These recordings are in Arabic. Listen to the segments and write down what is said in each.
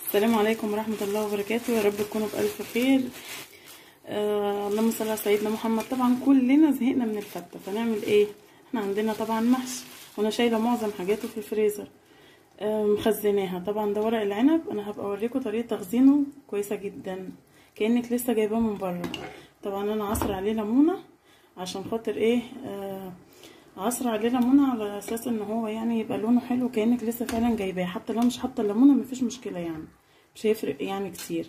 السلام عليكم ورحمة الله وبركاته. يا رب تكونوا بألف خير. اللهم صل على سيدنا محمد. طبعا كلنا زهقنا من الفتة، فنعمل ايه؟ احنا عندنا طبعا محشي، وانا شايله معظم حاجاته في الفريزر مخزناها. طبعا ده ورق العنب، انا هبقى اوريكم طريقه تخزينه كويسه جدا كأنك لسه جايباه من بره. طبعا انا عصر عليه ليمونه عشان خاطر ايه، عصر عليه ليمونه على اساس ان هو يعني يبقى لونه حلو كأنك لسه فعلا جايباه. حتى لو مش حاطه الليمونه مفيش مشكله، يعني مش هيفرق يعني كتير.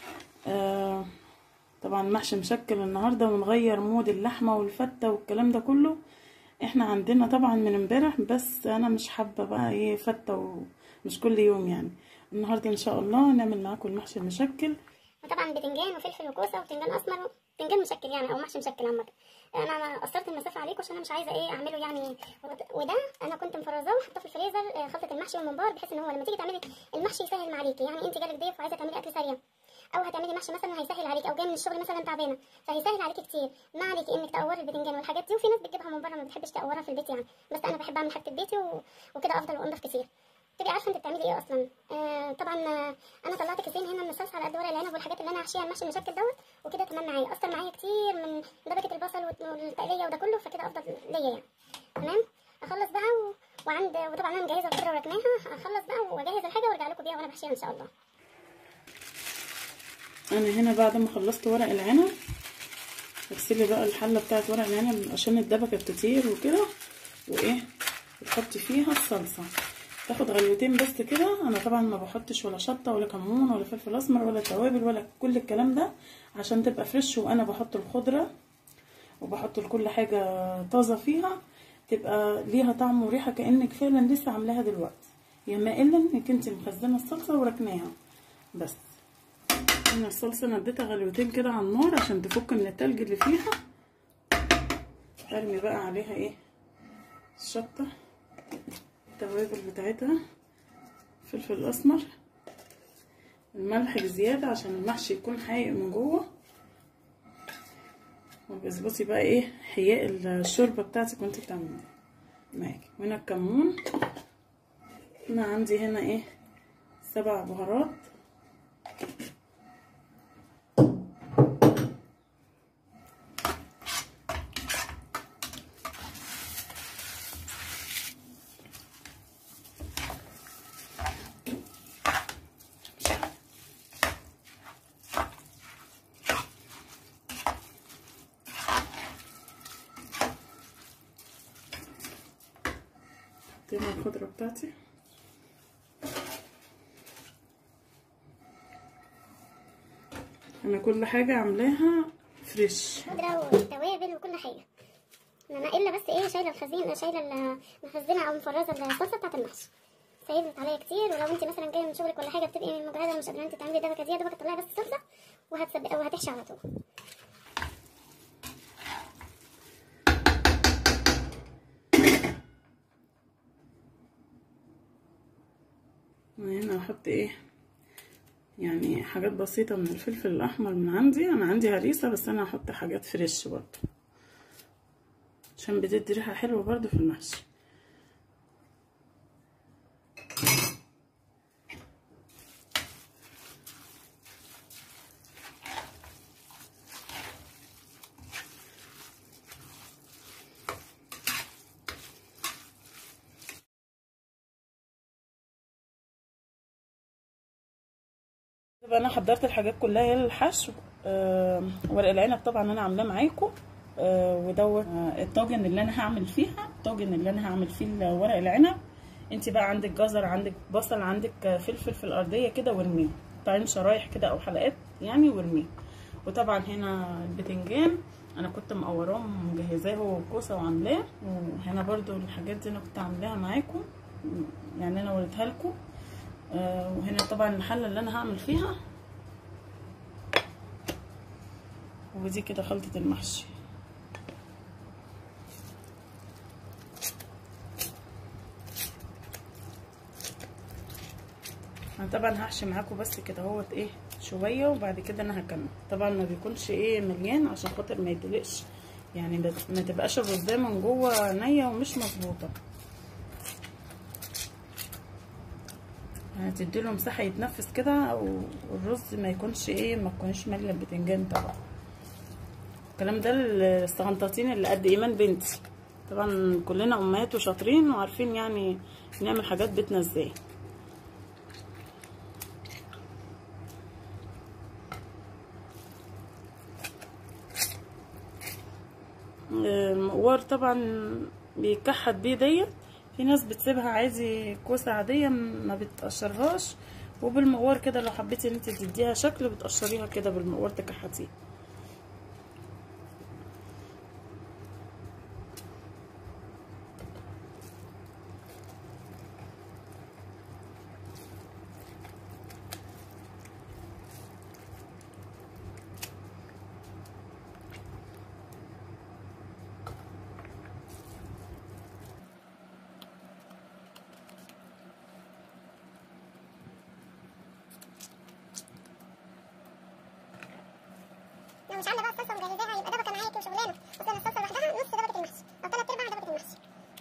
طبعا محشي مشكل النهارده، ونغير مود اللحمه والفته والكلام ده كله. احنا عندنا طبعا من امبارح، بس انا مش حابه بقى ايه فته ومش كل يوم يعني. النهارده ان شاء الله نعمل معاكم المحشي المشكل. وطبعا بتنجان وفلفل وكوسه وبتنجان اسمر وبتنجان مشكل يعني، او محشي مشكل عامه. انا قصرت المسافه عليكم عشان انا مش عايزه ايه اعمله يعني. وده انا كنت مفرزاه وحطاه في الفريزر، خلطه المحشي والممبار، بحيث ان هو لما تيجي تعملي المحشي يسهل معاكي. يعني انت جالك ضيف وعايزه تعملي اكل سريع، او هتعملي محشي مثلا هيسهل عليك، او جايه من الشغل مثلا تعبانه، فهيسهل عليكي كتير. ما عليكي انك تقوري البتنجان والحاجات دي، وفي ناس بتجيبها من بره ما بتحبش تقورها في البيت يعني، بس انا بحب اعمل حاجه بيتي وكده افضل وانضف كتير. تبقي عارفه انت بتعملي ايه اصلا. طبعا انا طلعت كيسين هنا من الصلصه على قد ورق العنب والحاجات اللي انا هحشيها المحشي المشكل دوت، وكده تمام معايا. اثر معايا كتير من دبكه البصل والتقليه وده كله، فكده افضل ليا يعني. تمام. اخلص بقى وطبعا انا مجهزه الخضره وركناها. اخلص بقى واجهز الحاجه وارجع لكم بيها وانا بحشيها ان شاء الله. انا هنا بعد ما خلصت ورق العنب اغسلي بقى الحله بتاعت ورق العنب عشان الدبكه كتير وكده، وايه بتحطي فيها الصلصه. تاخد غلوتين بس كده. انا طبعا ما بحطش ولا شطه ولا كمون ولا فلفل اسمر ولا توابل ولا كل الكلام ده، عشان تبقى فريش. وانا بحط الخضره وبحط كل حاجه طازه فيها، تبقى ليها طعم وريحه كانك فعلا لسه عاملاها دلوقتي، يا ما الا انك انت مخزنه الصلصه وركناها. بس هنا الصلصه انا اديتها غلوتين كده على النار عشان تفك من التلج اللي فيها. ارمي بقى عليها ايه، الشطه، التوابل بتاعتها، فلفل اسمر، الملح بزياده عشان المحشي يكون حايق من جوه. وبظبطي بقى ايه حياء الشوربه بتاعتك وانت بتعمليها معاكي. وهنا الكمون، انا عندي هنا ايه 7 بهارات. حطينا الخضره بتاعتي. انا كل حاجه عاملاها فريش، خضره والتوابل وكل حاجه. انا الا بس ايه شايله الخزين، شايله مخزنه او مفرزه الصلصه بتاعت المحشي، سيبت عليا كتير. ولو انت مثلا جايه من شغلك ولا حاجه بتبقي مجهده ومش قادره انت تعملي دبكه زياده، دوبك تطلعي بس الصلصه وهتحشي على طول. هنا هحط ايه يعني حاجات بسيطه من الفلفل الاحمر من عندي. انا عندي هريسه، بس انا هحط حاجات فريش برضه عشان بتدي ريحه حلوه برضه في المحشي. يبقى انا حضرت الحاجات كلها للحشو. ورق العنب طبعا انا عاملاه معاكم، ودوت الطاجن اللي انا هعمل فيها، الطاجن اللي انا هعمل فيه ورق العنب. انت بقى عندك جزر، عندك بصل، عندك فلفل في الارضيه كده وارميه، قطعين شرايح كده او حلقات يعني وارميه. وطبعا هنا البتنجان انا كنت مقوراه ومجهزاه وكوسه وعاملاه. وهنا برضو الحاجات دي انا كنت عاملاها معاكم يعني، انا وريتها لكم. وهنا طبعا الحله اللي انا هعمل فيها، ودي كده خلطه المحشي. انا طبعا هحشي معاكم بس كده اهوت ايه شويه، وبعد كده انا هكمل. طبعا ما بيكونش ايه مليان عشان خاطر ما يدلقش يعني، ما تبقاش الرزايه من جوه نيه ومش مظبوطه. يعني تديله مساحه يتنفس كده، او الرز ما يكونش ما تكونش ماليه البتنجان طبعا. الكلام ده للصغنطاطين اللي قد ايمان بنتي. طبعا كلنا امهات وشاطرين وعارفين يعني نعمل حاجات بيتنا ازاي. المقوار طبعا بيكحت بيه ديت. في ناس بتسيبها عادي كوسه عاديه ما بتقشرهاش، وبالمقوار كده لو حبيتي ان انت تديها شكل بتقشريها كده بالمقوار تكحتيه. لو مش عامله بقى الصلصه مجهزاها يبقى دبكه معاكي وشغلانه، بس انا الصلصه لوحدها نص دبكه المحشي او 3/4 دبكه المحشي.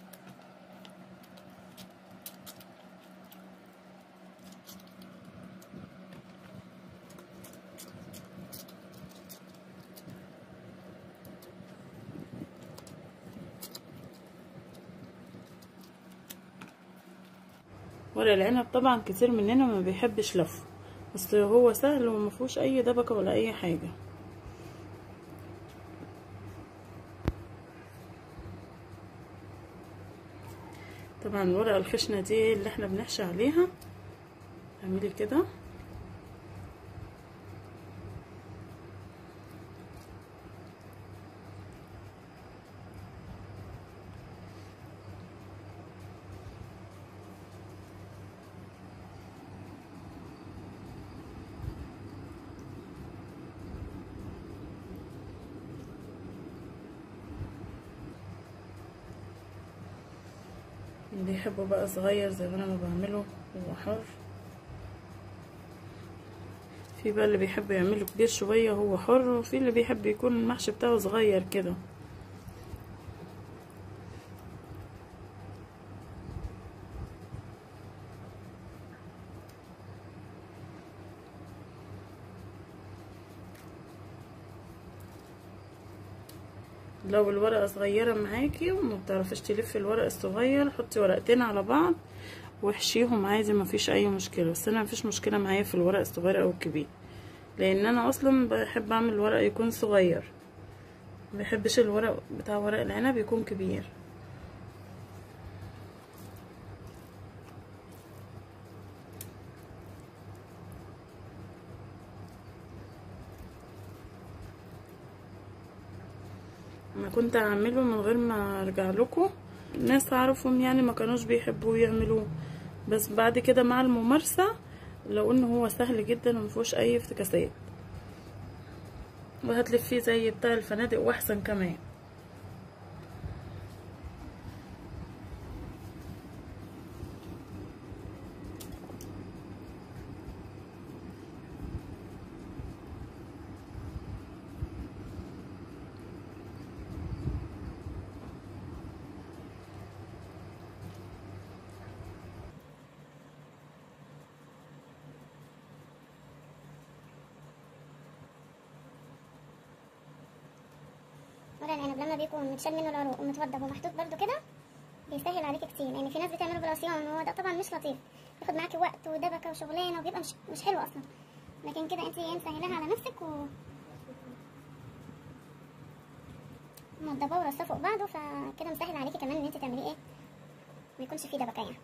ورق العنب طبعا كتير مننا ما بيحبش لفه، بس هو سهل وما فيهوش اي دبكه ولا اي حاجه. طبعا الورقه الخشنه دي اللي احنا بنحشي عليها، اعملي كده اللي يحبه بقى صغير زي ما انا ما بعمله هو حر. في بقى اللي بيحب يعمله كبير شويه هو حر، وفي اللي بيحب يكون المحشي بتاعه صغير كده. لو الورقه صغيره معاكي وما بتعرفيش تلفي الورق الصغير، حطي ورقتين على بعض واحشيهم عادي، ما فيش اي مشكله. بس انا ما فيش مشكله معايا في الورق الصغير او الكبير، لان انا اصلا بحب اعمل الورق يكون صغير، ما بحبش الورق بتاع ورق العنب يكون كبير. انا كنت اعمله من غير ما ارجع لكم، ناس اعرفهم يعني ما كانوش بيحبوا يعملوه، بس بعد كده مع الممارسه لو انه هو سهل جدا ومفيهوش اي افتكاسات، وهتلفيه زي بتاع الفنادق واحسن كمان. ورق العنب لما بيكون متشال منه العروق ومتوضب ومحطوط برده كده بيسهل عليكي كتير، لان في ناس بتعمله بالعصيان وهو ده طبعا مش لطيف، بياخد معاكي وقت ودبكه وشغلانه وبيبقى مش حلو اصلا. لكن كده انت مسهلاها على نفسك موضباه ورصاه فوق بعضه، فكده مسهل عليكي كمان ان انت تعمليه ما يكونش فيه دبكه يعني.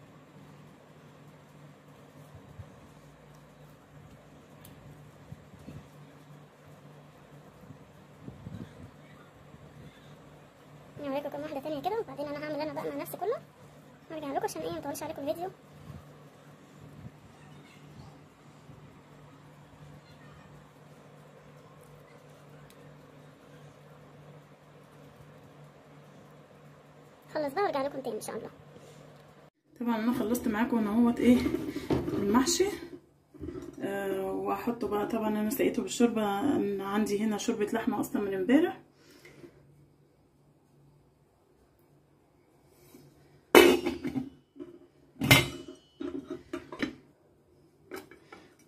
هوريكم كام واحده تانية كده، وبعدين انا هعمل انا بقى مع نفسي كله، هرجع لكم عشان ما اطولش عليكم الفيديو. خلص بقى وارجع لكم تاني ان شاء الله. طبعا انا خلصت معاكم انا اهوت المحشي. واحطه بقى، طبعا انا سقيته بالشوربه، أنا عندي هنا شوربه لحمه اصلا من امبارح.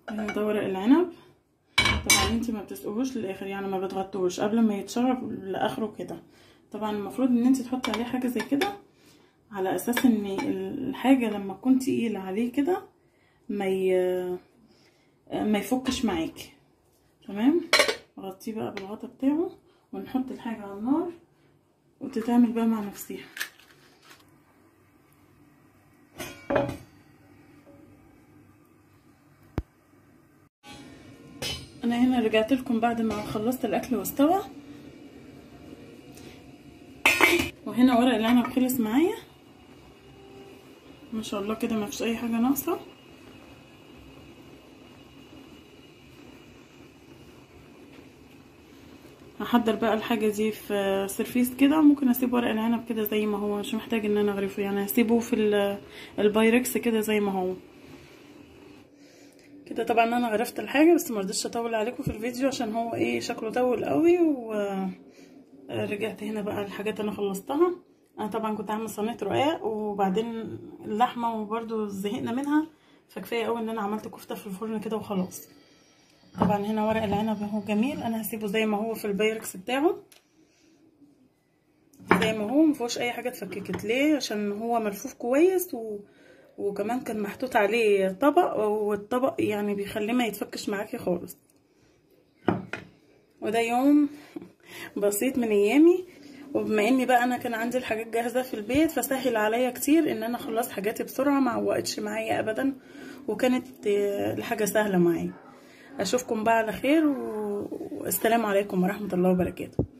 ده ورق العنب. طبعا انتي ما بتسقوهوش للاخر، يعني ما بتغطوش قبل ما يتشرب لاخره كده. طبعا المفروض ان انتي تحطي عليه حاجه زي كده على اساس ان الحاجه لما تكون تقيله عليه كده ما يفكش معاكي. تمام. غطيه بقى بالغطا بتاعه ونحط الحاجه على النار وتتعمل بقى مع نفسها. انا هنا رجعت لكم بعد ما خلصت الاكل واستوى، وهنا ورق العنب خلص معايا ما شاء الله كده، ما فيش اي حاجه ناقصه. هحضر بقى الحاجه دي في سيرفيس كده. ممكن اسيب ورق العنب كده زي ما هو، مش محتاج ان انا اغرفه، يعني هسيبه في البايركس كده زي ما هو كده. طبعا انا غرفت الحاجه بس ما رضيتش اطول عليكم في الفيديو عشان هو ايه شكله طول قوي. ورجعت هنا بقى الحاجات انا خلصتها. انا طبعا كنت عامله صينيه رقاق وبعدين اللحمه وبرده زهقنا منها، فكفايه قوي ان انا عملت كفته في الفرن كده وخلاص. طبعا هنا ورق العنب اهو جميل، انا هسيبه زي ما هو في البايركس بتاعه زي ما هو، مفيهوش اي حاجه اتفككت. ليه؟ عشان هو ملفوف كويس وكمان كان محطوط عليه طبق، والطبق يعني بيخليه ما يتفكش معاكي خالص. وده يوم بسيط من ايامي، وبما اني بقى انا كان عندي الحاجات جاهزه في البيت فسهل عليا كتير ان انا خلصت حاجاتي بسرعه، ما عوقتش معايا ابدا، وكانت الحاجه سهله معايا. اشوفكم بقى على خير، والسلام عليكم ورحمه الله وبركاته.